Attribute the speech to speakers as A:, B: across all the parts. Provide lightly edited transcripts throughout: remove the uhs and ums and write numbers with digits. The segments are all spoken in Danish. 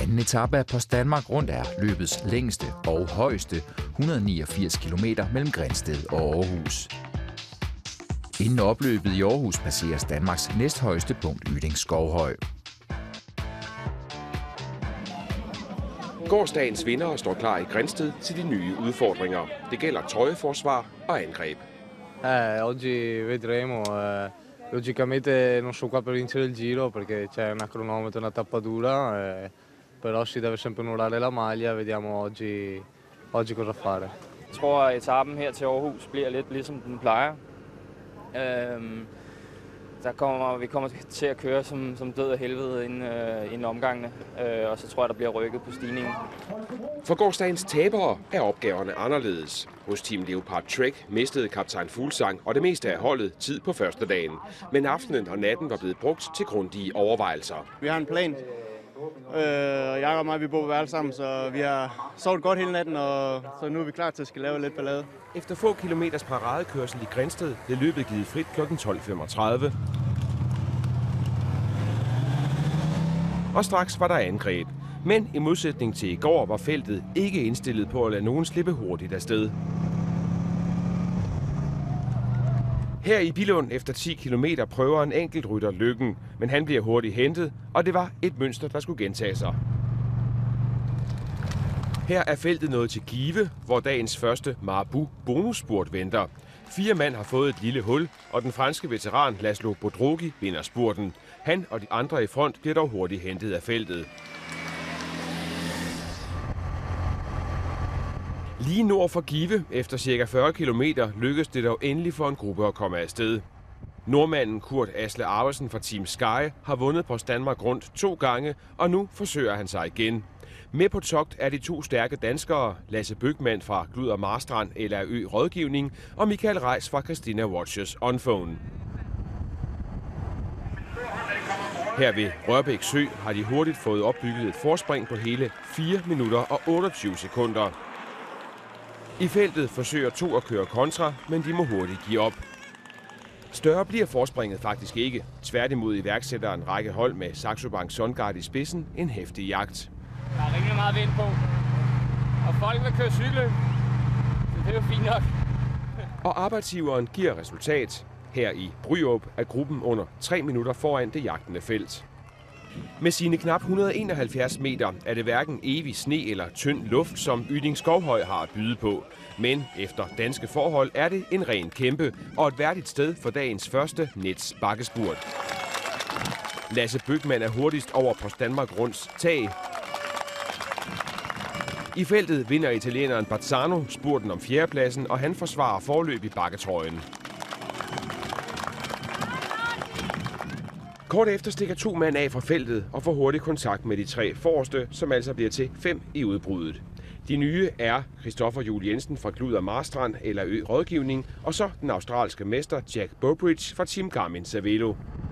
A: Anden etape af Post Danmark Rundt er løbets længste og højeste, 189 km mellem Grindsted og Aarhus. Inden opløbet i Aarhus passeres Danmarks næsthøjeste punkt Yding Skovhøj.
B: Gårsdagens vindere står klar i Grindsted til de nye udfordringer. Det gælder trøjeforsvar og angreb.
C: Oggi vedremo. Logicamente non sono qua per vincere il giro perché c'è una cronometro, una tappa dura, però si deve sempre onorare la maglia. Vediamo oggi cosa fare.
D: Jeg tror, at etappen her til Aarhus bliver lidt ligesom den plejer. Vi kommer til at køre som død af helvede inden omgangene, og så tror jeg, der bliver rykket på stigningen.
B: For gårsdagens tabere er opgaverne anderledes. Hos Team Leopard Trek mistede kaptajn Fuglsang og det meste af holdet tid på første dagen. Men aftenen og natten var blevet brugt til grundige overvejelser.
E: Vi har en plan. Jakob og mig, vi bor på værelse sammen, så vi har sovet godt hele natten, og så nu er vi klar til at skal lave lidt ballade.
B: Efter få kilometers paradekørsel i Grindsted blev løbet givet frit kl. 12.35. Og straks var der angreb. Men i modsætning til i går var feltet ikke indstillet på at lade nogen slippe hurtigt afsted. Her i Billund efter 10 km prøver en enkelt rytter lykken, men han bliver hurtigt hentet, og det var et mønster, der skulle gentage sig. Her er feltet nået til Give, hvor dagens første Marabu bonusspurt venter. 4 mand har fået et lille hul, og den franske veteran Laszlo Bodrogi vinder spurten. Han og de andre i front bliver dog hurtigt hentet af feltet. Lige nord for Give, efter ca. 40 km, lykkedes det dog endelig for en gruppe at komme afsted. Nordmanden Kurt Asle Arvesen fra Team Sky har vundet Post Danmark Rundt 2 gange, og nu forsøger han sig igen. Med på togt er de 2 stærke danskere, Lasse Bøgman fra Glud og Marstrand LRØ Rådgivning og Michael Reis fra Christina Watches On Phone. Her ved Rørbæk Sø har de hurtigt fået opbygget et forspring på hele 4 minutter og 28 sekunder. I feltet forsøger 2 at køre kontra, men de må hurtigt give op. Større bliver forspringet faktisk ikke. Tværtimod iværksætter en række hold med Saxo Bank Sundgard i spidsen en heftig jagt.
D: Der er rimelig meget vind på, og folk vil køre cykle, så det er jo fint nok.
B: Og arbejdsgiveren giver resultat. Her i Bryrup er gruppen under 3 minutter foran det jagtende felt. Med sine knap 171 meter er det hverken evig sne eller tynd luft, som Yding Skovhøj har at byde på. Men efter danske forhold er det en ren kæmpe og et værdigt sted for dagens første Nets bakkespurt. Lasse Bøgman er hurtigst over Post Danmark Rundts tag. I feltet vinder italieneren Bazzano spurten om 4. pladsen, og han forsvarer forløbig bakketrøjen. Kort efter stikker 2 mand af fra feltet og får hurtig kontakt med de 3 forreste, som altså bliver til 5 i udbruddet. De nye er Christoffer Juhl Jensen fra Glud og Marstrand LRØ Rådgivning, og så den australske mester Jack Bobridge fra Team Garmin Cervelo.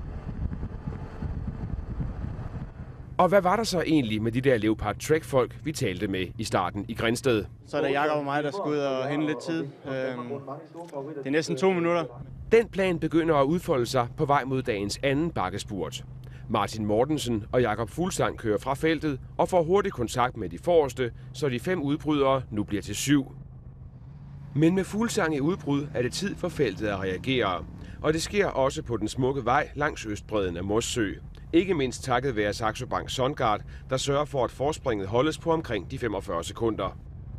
B: Og hvad var der så egentlig med de der Leopard Trek-folk, vi talte med i starten i Grindsted?
E: Så er det Jakob og mig, der skal ud og hente lidt tid. Det er næsten 2 minutter.
B: Den plan begynder at udfolde sig på vej mod dagens anden bakkespurt. Martin Mortensen og Jakob Fuglsang kører fra feltet og får hurtig kontakt med de forreste, så de 5 udbrydere nu bliver til 7. Men med Fuglsang i udbrud er det tid for feltet at reagere. Og det sker også på den smukke vej langs østbredden af Mossø. Ikke mindst takket være Saxo Bank Sundgard, der sørger for, at forspringet holdes på omkring de 45 sekunder.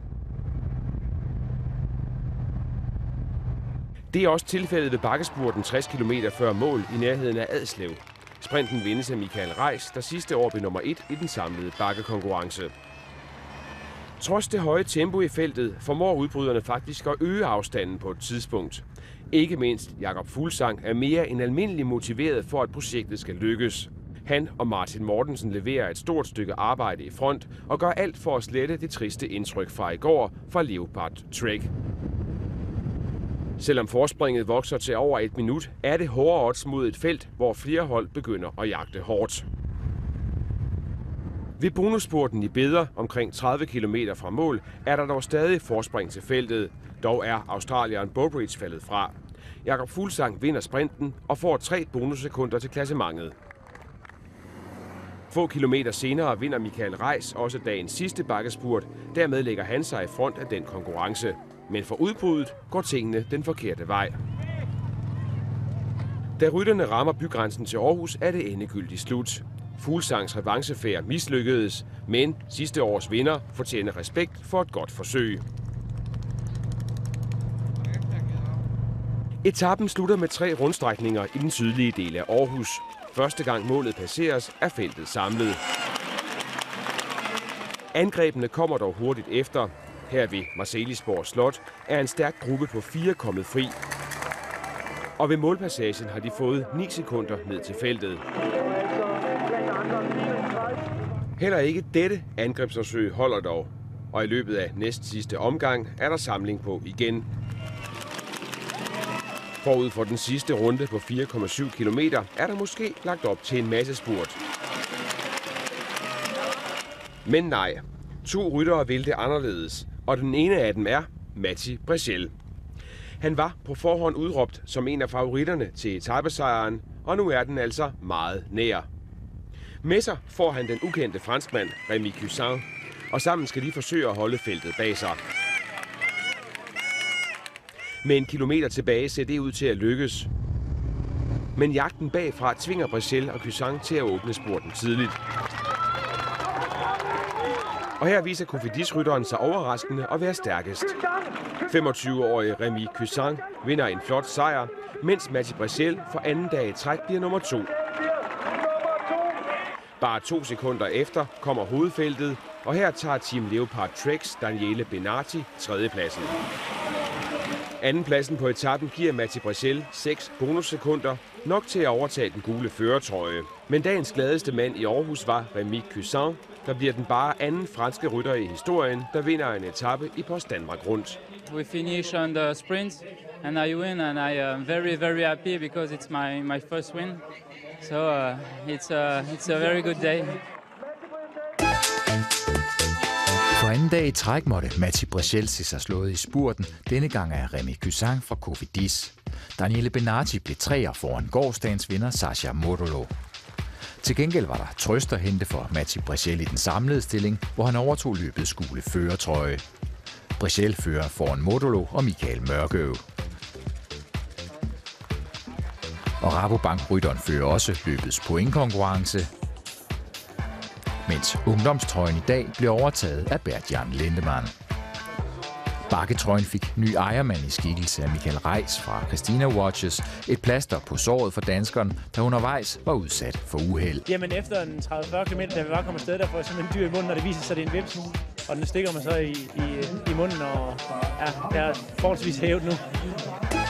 B: Det er også tilfældet ved bakkespurten 60 km før mål i nærheden af Adslev. Sprinten vindes af Michael Reis, der sidste år blev nummer 1 i den samlede bakkekonkurrence. Trods det høje tempo i feltet formår udbryderne faktisk at øge afstanden på et tidspunkt. Ikke mindst Jakob Fuglsang er mere end almindelig motiveret for, at projektet skal lykkes. Han og Martin Mortensen leverer et stort stykke arbejde i front og gør alt for at slette det triste indtryk fra i går fra Leopard Trek. Selvom forspringet vokser til over 1 minut, er det hårde odds mod et felt, hvor flere hold begynder at jagte hårdt. Ved bonusspurten i Beder, omkring 30 km fra mål, er der dog stadig forspring til feltet. Dog er australieren Bobridge faldet fra. Jakob Fuglsang vinder sprinten og får 3 bonussekunder til klassementet. Få kilometer senere vinder Michael Reis også dagens sidste bakkespurt. Dermed lægger han sig i front af den konkurrence. Men for udbruddet går tingene den forkerte vej. Da rytterne rammer bygrænsen til Aarhus, er det endegyldigt slut. Fuglsangs revanchefærd mislykkedes, men sidste års vinder fortjener respekt for et godt forsøg. Etappen slutter med 3 rundstrækninger i den sydlige del af Aarhus. Første gang målet passeres, er feltet samlet. Angrebene kommer dog hurtigt efter. Her ved Marselisborg Slot er en stærk gruppe på 4 kommet fri. Og ved målpassagen har de fået 9 sekunder ned til feltet. Heller ikke dette angrebsforsøg holder dog. Og i løbet af næst sidste omgang er der samling på igen. Forud for den sidste runde på 4,7 km er der måske lagt op til en masse spurt. Men nej, 2 ryttere vil det anderledes, og den ene af dem er Matti Breschel. Han var på forhånd udråbt som en af favoritterne til etapesejren, og nu er den altså meget nær. Med sig får han den ukendte franskmand Rémi Cuissin, og sammen skal de forsøge at holde feltet bag sig. Med 1 kilometer tilbage ser det ud til at lykkes. Men jagten bagfra tvinger Breschel og Cuissin til at åbne spurten tidligt. Og her viser Cofidis-rytteren sig overraskende at være stærkest. 25-årige Rémi Cuissin vinder en flot sejr, mens Matti Breschel for anden dag i træk bliver nummer 2. Bare 2 sekunder efter kommer hovedfeltet, og her tager Team Leopard Treks Daniele Benatti 3. pladsen. Andenpladsen på etappen giver Matti Breschel 6 bonussekunder, nok til at overtage den gule førertrøje. Men dagens gladeste mand i Aarhus var Rémi Cuissin, der bliver den bare anden franske rytter i historien, der vinder en etape i Post Danmark Rundt.
F: We finish on the sprint and I win and I am very, very happy because it's my first win. So it's a very good day.
A: For anden dag i træk måtte Matti Breschel se sig slået i spurten, denne gang af Rémi Cuissin fra Cofidis. Daniele Benatti blev 3'er foran gårsdagens vinder Sascha Modolo. Til gengæld var der trøst at hente for Matti Breschel i den samlede stilling, hvor han overtog løbets gule førertrøje. Breschel fører foran Modolo og Michael Mørkøv. Og Rabobank-rytteren fører også løbets pointkonkurrence, mens ungdomstrøjen i dag blev overtaget af Bert-Jan Lindemann. Bakketrøjen fik ny ejermand i skikkelse af Michael Reis fra Christina Watches, et plaster på såret for danskeren, der undervejs var udsat for uheld.
G: Jamen efter en 30-40 km, da vi var kommet afsted, der får jeg simpelthen dyr i munden, og det viser sig, at det er en vips, og den stikker mig så i munden, og ja, det er forholdsvis hævet nu.